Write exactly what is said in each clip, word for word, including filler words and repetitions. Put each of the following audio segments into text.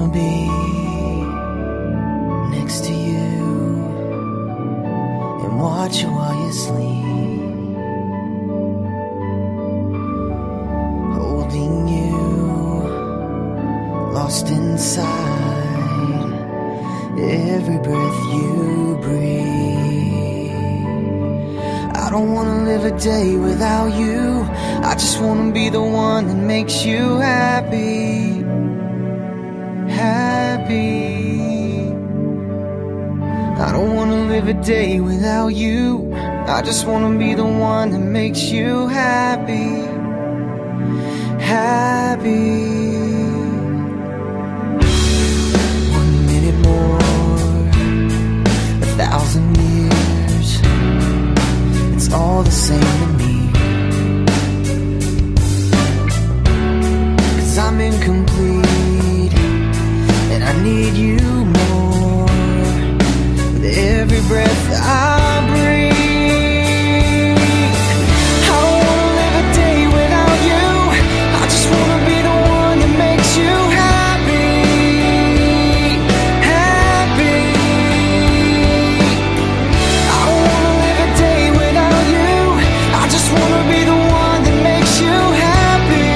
wanna be next to you and watch you while you sleep, holding you, lost inside every breath you breathe. I don't wanna live a day without you. I just wanna be the one that makes you happy. Happy. I don't wanna live a day without you. I just wanna be the one that makes you happy. Happy. One minute more, a thousand years, it's all the same to me. 'Cause I'm incomplete and I need you more with every breath I breathe. I don't wanna live a day without you. I just wanna be the one that makes you happy. Happy. I don't wanna live a day without you. I just wanna be the one that makes you happy.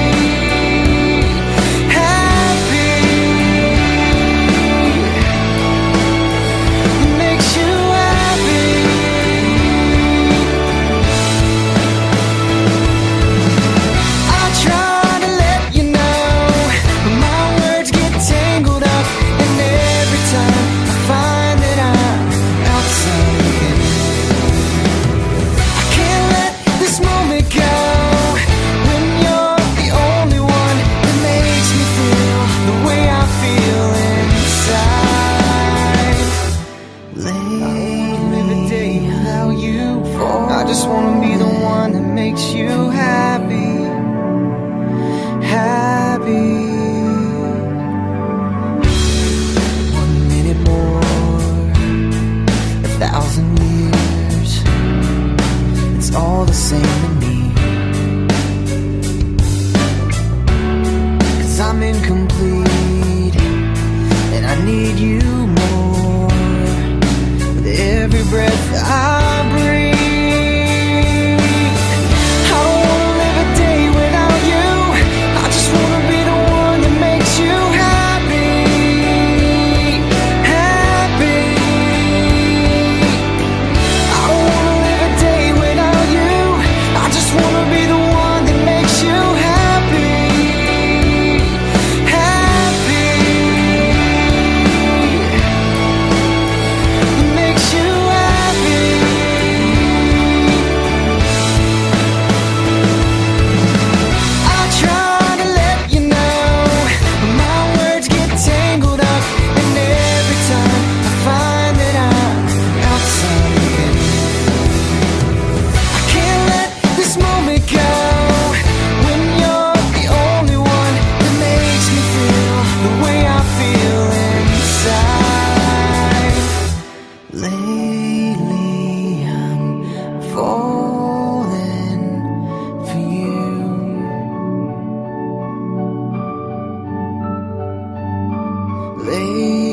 I just wanna be the one that makes you happy. Happy. One minute more, a thousand years, it's all the same to me. 'Cause I'm incomplete and I need you more with every breath I breathe. Lately I'm falling for you. Lately